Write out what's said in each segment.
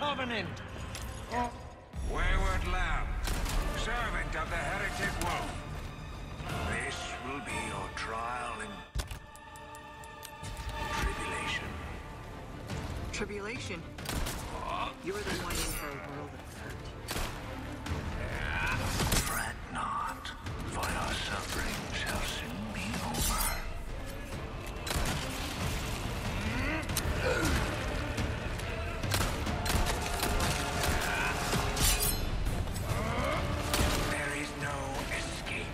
Covenant! Wayward lamb, servant of the heretic wolf. This will be your trial in tribulation. Tribulation? You're the one in for a world of hurt. Fret not, for your suffering shall soon be over. There is no escape.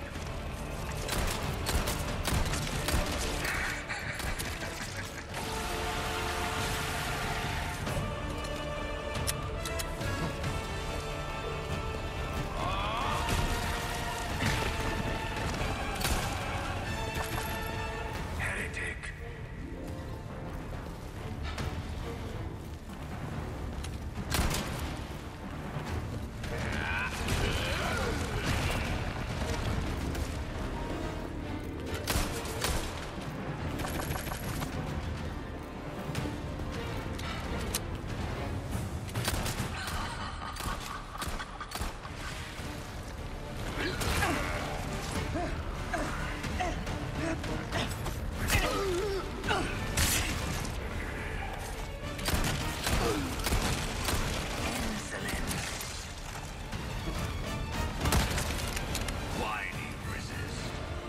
Heretic. Why do you resist?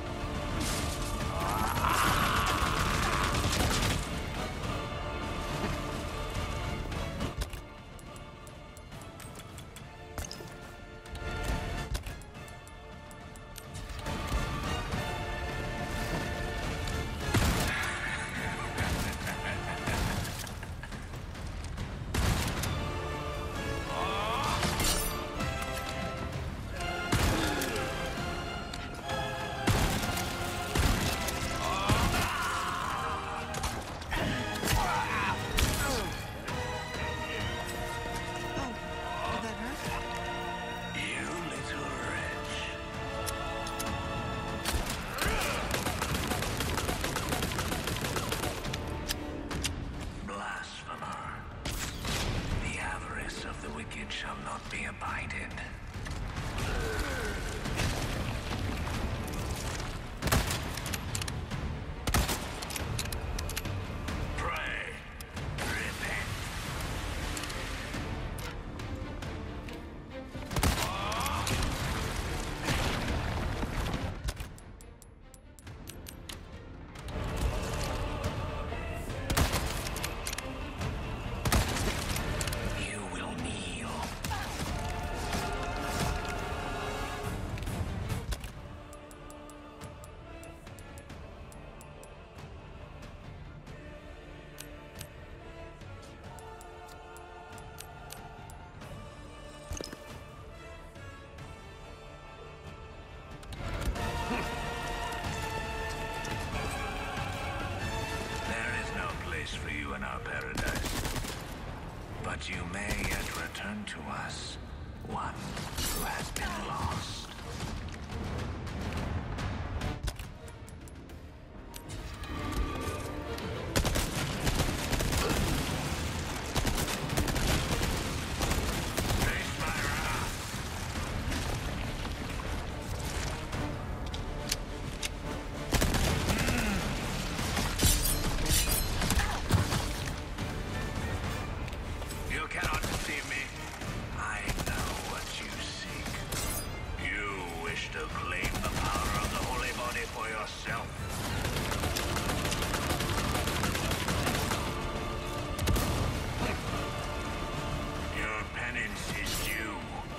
Did that hurt? You little wretch. Blasphemer. The avarice of the wicked shall not be abided. Pray. Repent. You will kneel. There is no place for you in our paradise. But you may yet return to us, one who has been lost. Face my wrath. You cannot deceive me. I know what you seek. You wish to claim the power of the holy body for yourself. Your penance is due.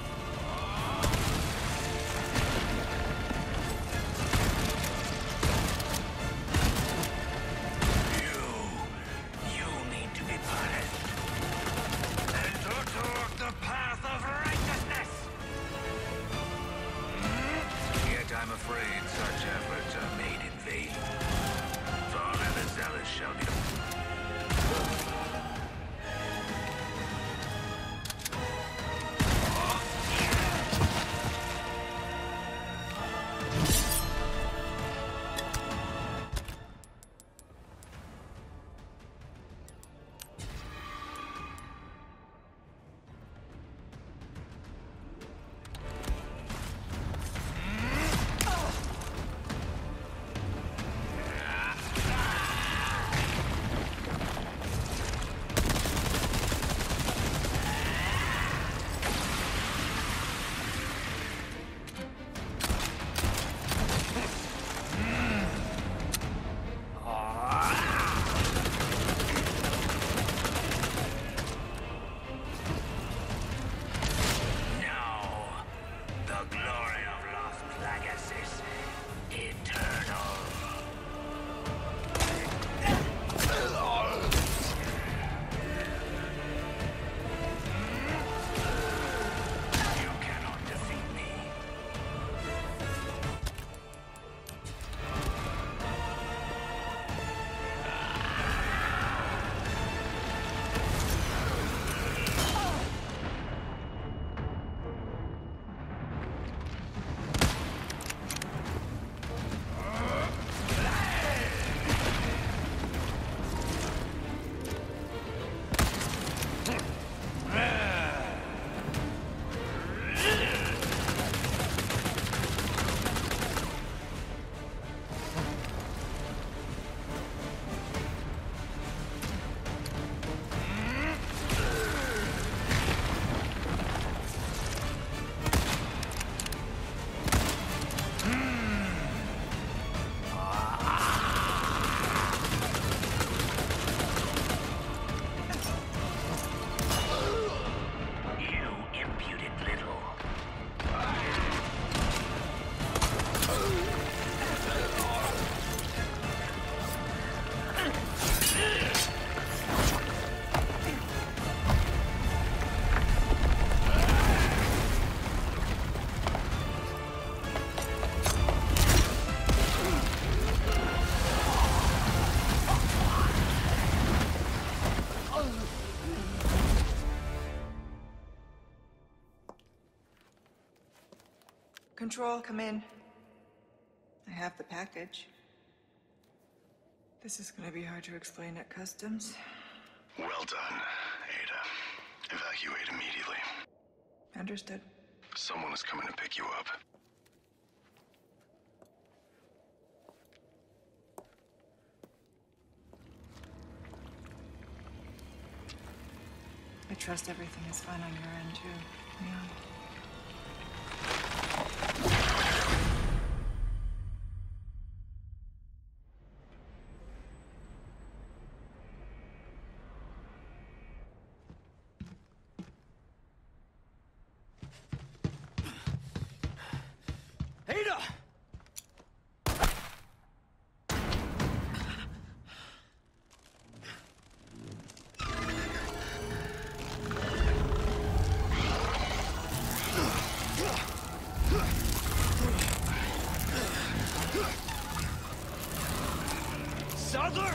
You need to be punished. And to walk the path of righteousness. Yet I'm afraid such efforts are made in vain. For only the zealous shall be. Control, come in. I have the package. This is gonna be hard to explain at customs. Well done, Ada. Evacuate immediately. Understood. Someone is coming to pick you up. I trust everything is fine on your end, too. Yeah. Ada! Sadler!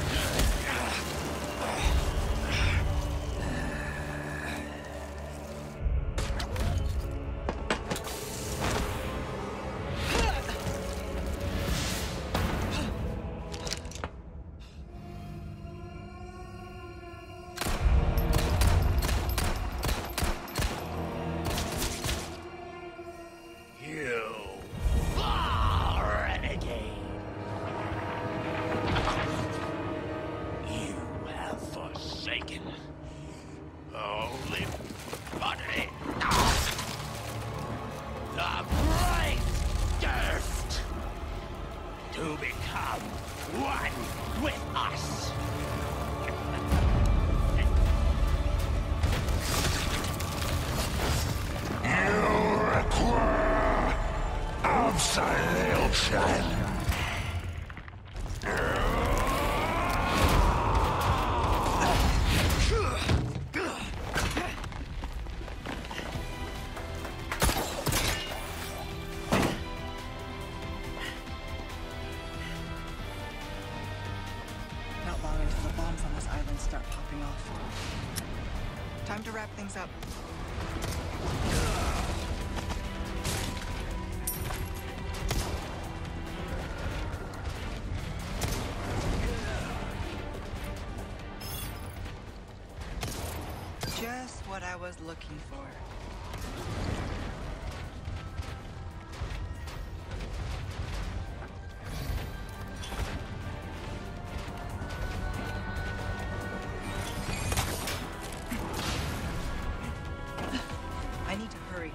Only body. The bright thirst to become one with us. You require absolution. Not long until the bombs on this island start popping off. Time to wrap things up. Just what I was looking for. I need to hurry.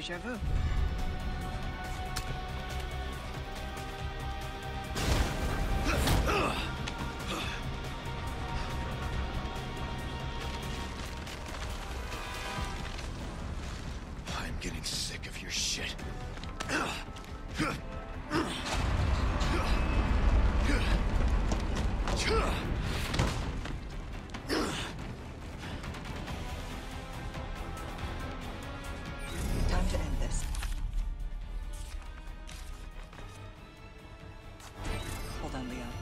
Deja vu. I'm getting sick of your shit. Time to end this. Hold on, Leon.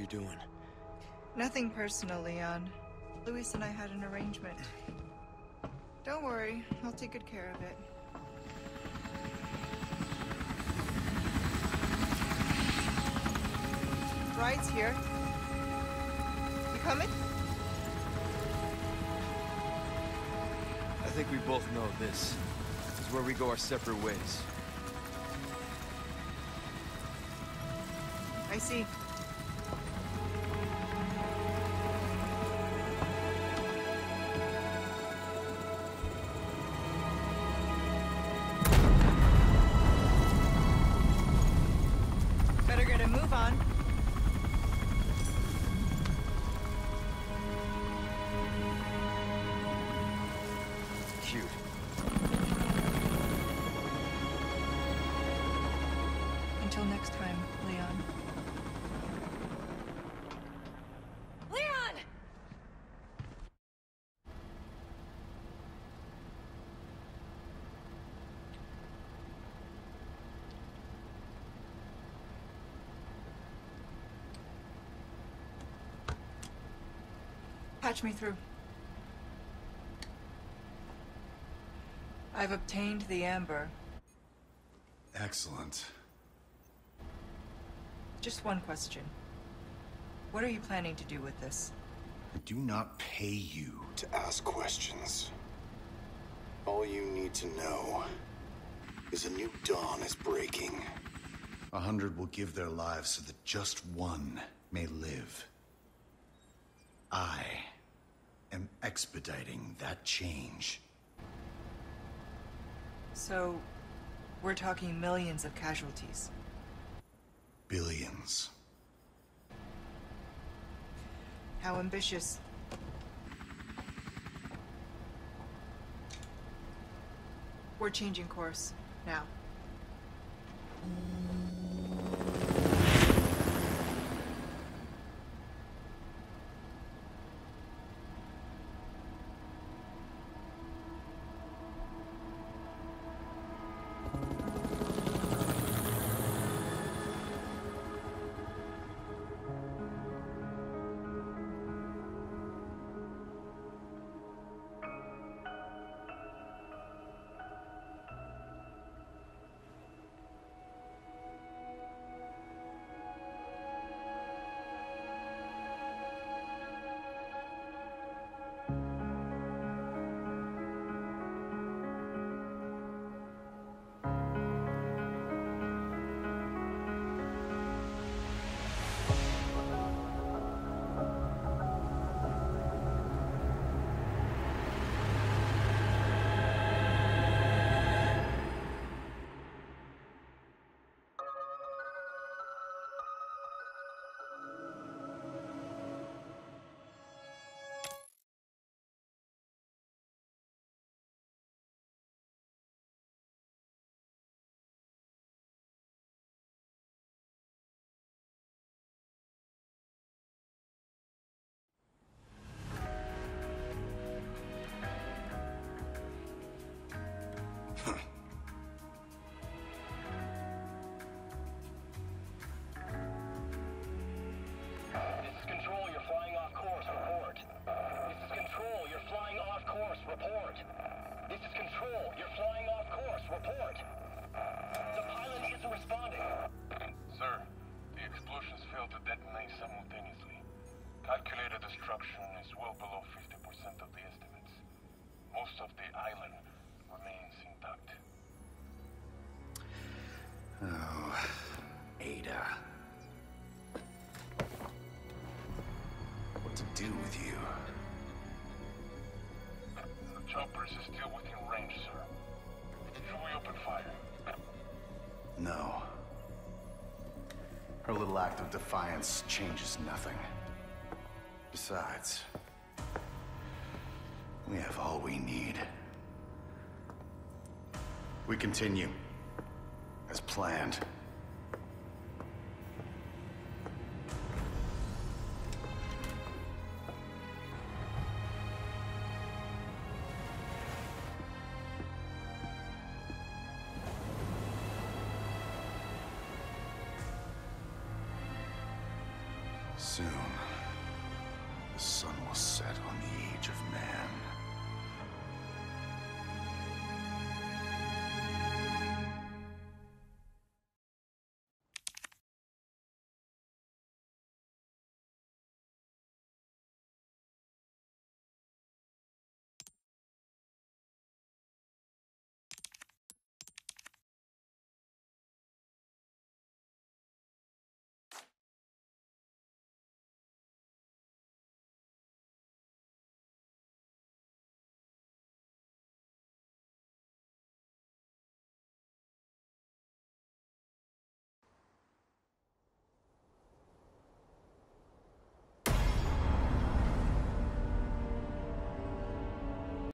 doing? Nothing personal, Leon. Luis and I had an arrangement. Don't worry, I'll take good care of it. Ride's here. You coming? I think we both know this is where we go our separate ways. I see. Better get a move on. Cute. Until next time, Leon. Leon! Patch me through. I've obtained the amber. Excellent. Just one question. What are you planning to do with this? I do not pay you to ask questions. All you need to know is a new dawn is breaking. 100 will give their lives so that just one may live. I am expediting that change. So, we're talking millions of casualties. Billions. How ambitious. We're changing course, now. This is Control, you're flying off course, report. This is Control, you're flying off course, report. This is Control, you're flying off course, report. The pilot isn't responding. Sir, the explosions failed to detonate simultaneously. Calculated destruction is well below 50% of the estimates. Most of the island remains intact. Oh, Ada. What to do with you? The choppers is still within range, sir. Should we open fire? No. Her little act of defiance changes nothing. Besides, we have all we need. We continue, as planned. Soon, the sun will set.